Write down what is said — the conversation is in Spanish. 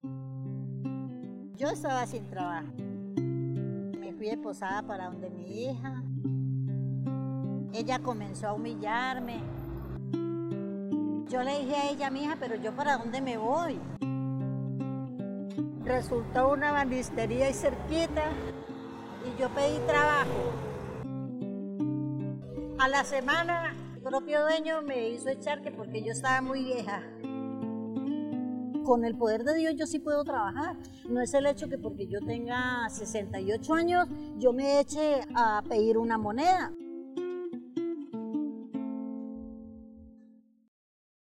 Yo estaba sin trabajo. Me fui de posada para donde mi hija. Ella comenzó a humillarme. Yo le dije a ella, mi hija, pero yo ¿para dónde me voy? Resultó una banistería ahí cerquita y yo pedí trabajo. A la semana, el propio dueño me hizo echar que porque yo estaba muy vieja. Con el poder de Dios yo sí puedo trabajar. No es el hecho que porque yo tenga 68 años yo me eche a pedir una moneda.